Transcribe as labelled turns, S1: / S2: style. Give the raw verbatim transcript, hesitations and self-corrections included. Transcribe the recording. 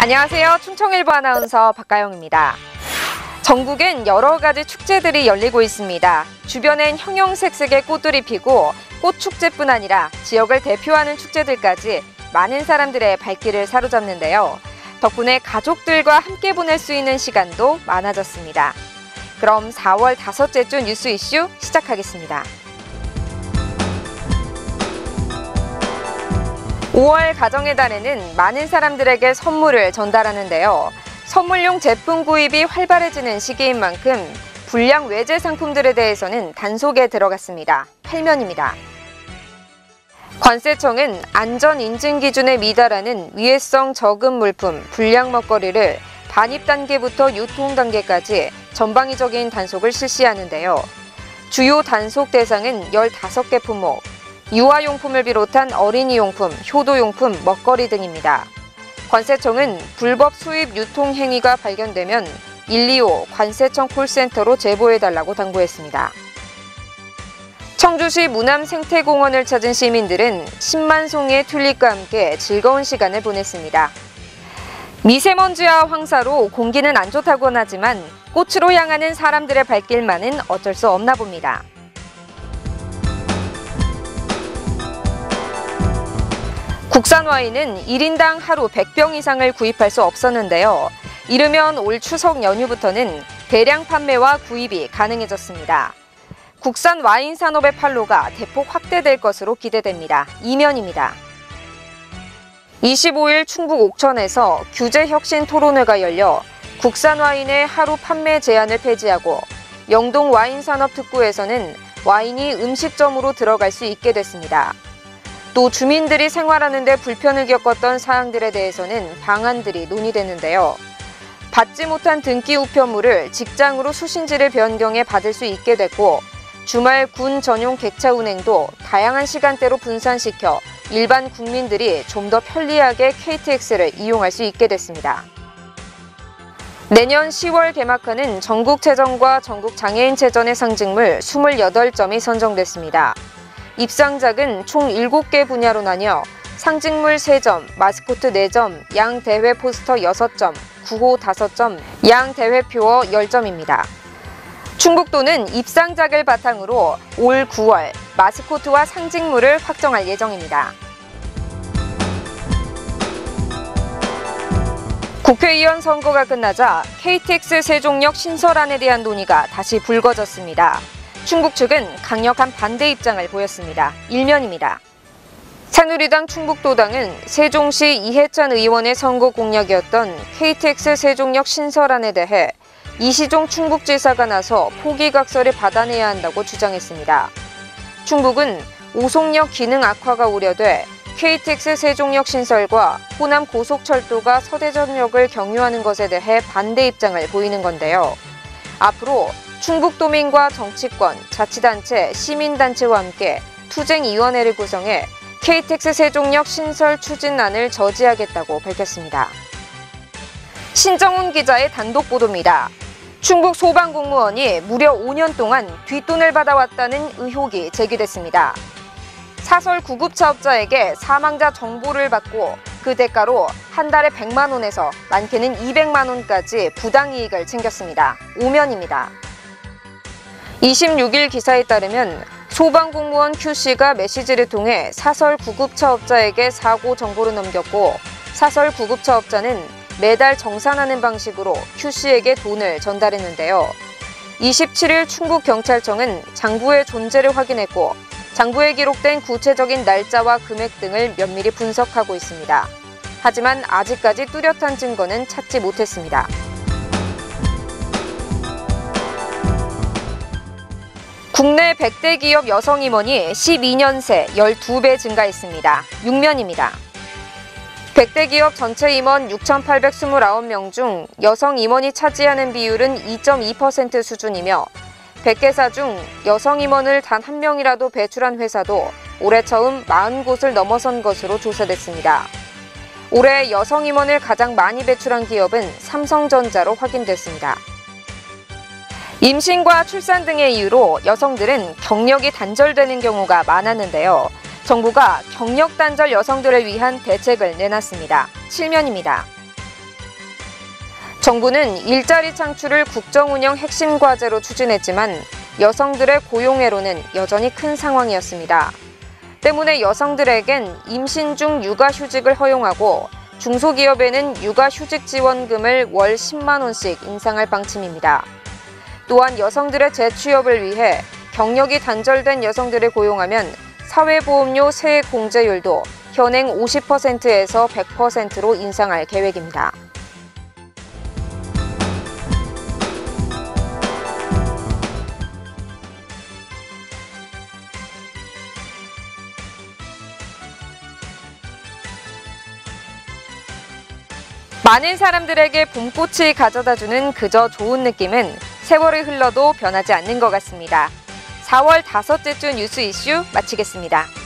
S1: 안녕하세요. 충청일보 아나운서 박가영입니다. 전국엔 여러 가지 축제들이 열리고 있습니다. 주변엔 형형색색의 꽃들이 피고 꽃축제뿐 아니라 지역을 대표하는 축제들까지 많은 사람들의 발길을 사로잡는데요. 덕분에 가족들과 함께 보낼 수 있는 시간도 많아졌습니다. 그럼 사월 다섯째 주 뉴스 이슈 시작하겠습니다. 오월 가정의 달에는 많은 사람들에게 선물을 전달하는데요. 선물용 제품 구입이 활발해지는 시기인 만큼 불량 외제 상품들에 대해서는 단속에 들어갔습니다. 팔면입니다. 관세청은 안전 인증 기준에 미달하는 위해성 적은 물품, 불량 먹거리를 반입 단계부터 유통 단계까지 전방위적인 단속을 실시하는데요. 주요 단속 대상은 열다섯 개 품목, 유아용품을 비롯한 어린이용품, 효도용품, 먹거리 등입니다. 관세청은 불법 수입 유통 행위가 발견되면 일이오 관세청 콜센터로 제보해달라고 당부했습니다. 청주시 무남 생태공원을 찾은 시민들은 십만 송이의 튤립과 함께 즐거운 시간을 보냈습니다. 미세먼지와 황사로 공기는 안 좋다곤 하지만 꽃으로 향하는 사람들의 발길만은 어쩔 수 없나 봅니다. 국산 와인은 일 인당 하루 백 병 이상을 구입할 수 없었는데요. 이르면 올 추석 연휴부터는 대량 판매와 구입이 가능해졌습니다. 국산 와인 산업의 판로가 대폭 확대될 것으로 기대됩니다. 이면입니다. 이십오일 충북 옥천에서 규제혁신 토론회가 열려 국산 와인의 하루 판매 제한을 폐지하고 영동 와인산업특구에서는 와인이 음식점으로 들어갈 수 있게 됐습니다. 또 주민들이 생활하는 데 불편을 겪었던 사항들에 대해서는 방안들이 논의됐는데요. 받지 못한 등기 우편물을 직장으로 수신지를 변경해 받을 수 있게 됐고 주말 군 전용 객차 운행도 다양한 시간대로 분산시켜 일반 국민들이 좀 더 편리하게 케이티엑스를 이용할 수 있게 됐습니다. 내년 시월 개막하는 전국체전과 전국장애인체전의 상징물 이십팔 점이 선정됐습니다. 입상작은 총 일곱 개 분야로 나뉘어 상징물 세 점, 마스코트 네 점, 양 대회 포스터 여섯 점, 구호 다섯 점, 양 대회 표어 십 점입니다. 충북도는 입상작을 바탕으로 올 구월 마스코트와 상징물을 확정할 예정입니다. 국회의원 선거가 끝나자 케이티엑스 세종역 신설안에 대한 논의가 다시 불거졌습니다. 충북 측은 강력한 반대 입장을 보였습니다. 일면입니다. 새누리당 충북도당은 세종시 이해찬 의원의 선거 공약이었던 케이티엑스 세종역 신설안에 대해 이시종 충북지사가 나서 포기각서를 받아내야 한다고 주장했습니다. 충북은 오송역 기능 악화가 우려돼 케이티엑스 세종역 신설과 호남 고속철도가 서대전역을 경유하는 것에 대해 반대 입장을 보이는 건데요. 앞으로 충북도민과 정치권, 자치단체, 시민단체와 함께 투쟁위원회를 구성해 케이티엑스 세종역 신설 추진안을 저지하겠다고 밝혔습니다. 신정훈 기자의 단독 보도입니다. 충북 소방공무원이 무려 오 년 동안 뒷돈을 받아왔다는 의혹이 제기됐습니다. 사설 구급차업자에게 사망자 정보를 받고 그 대가로 한 달에 백만 원에서 많게는 이백만 원까지 부당이익을 챙겼습니다. 오면입니다. 이십육일 기사에 따르면 소방공무원 Q씨가 메시지를 통해 사설 구급차업자에게 사고 정보를 넘겼고 사설 구급차업자는 매달 정산하는 방식으로 Q씨에게 돈을 전달했는데요. 이십칠일 충북경찰청은 장부의 존재를 확인했고 장부에 기록된 구체적인 날짜와 금액 등을 면밀히 분석하고 있습니다. 하지만 아직까지 뚜렷한 증거는 찾지 못했습니다. 국내 백 대 기업 여성 임원이 십이 년 새 십이 배 증가했습니다. 육면입니다. 백 대 기업 전체 임원 육천팔백이십구 명 중 여성 임원이 차지하는 비율은 이 점 이 퍼센트 수준이며 백 개사 중 여성 임원을 단 한 명이라도 배출한 회사도 올해 처음 사십 곳을 넘어선 것으로 조사됐습니다. 올해 여성 임원을 가장 많이 배출한 기업은 삼성전자로 확인됐습니다. 임신과 출산 등의 이유로 여성들은 경력이 단절되는 경우가 많았는데요. 정부가 경력 단절 여성들을 위한 대책을 내놨습니다. 칠면입니다. 정부는 일자리 창출을 국정운영 핵심 과제로 추진했지만 여성들의 고용애로는 여전히 큰 상황이었습니다. 때문에 여성들에겐 임신 중 육아휴직을 허용하고 중소기업에는 육아휴직 지원금을 월 십만 원씩 인상할 방침입니다. 또한 여성들의 재취업을 위해 경력이 단절된 여성들을 고용하면 사회보험료 세액 공제율도 현행 오십 퍼센트에서 백 퍼센트로 인상할 계획입니다. 많은 사람들에게 봄꽃이 가져다주는 그저 좋은 느낌은 세월이 흘러도 변하지 않는 것 같습니다. 사월 다섯째 주 뉴스 이슈 마치겠습니다.